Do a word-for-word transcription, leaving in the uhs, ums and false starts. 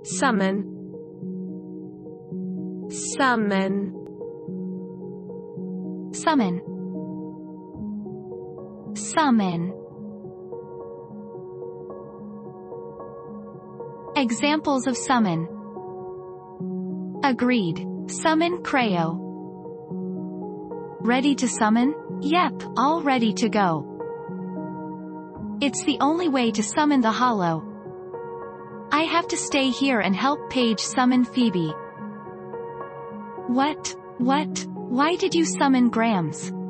Summon. Summon. Summon. Summon. Examples of summon. Agreed. Summon Creo. Ready to summon? Yep, all ready to go. It's the only way to summon the hollow. I have to stay here and help Paige summon Phoebe. What? What? Why did you summon Grams?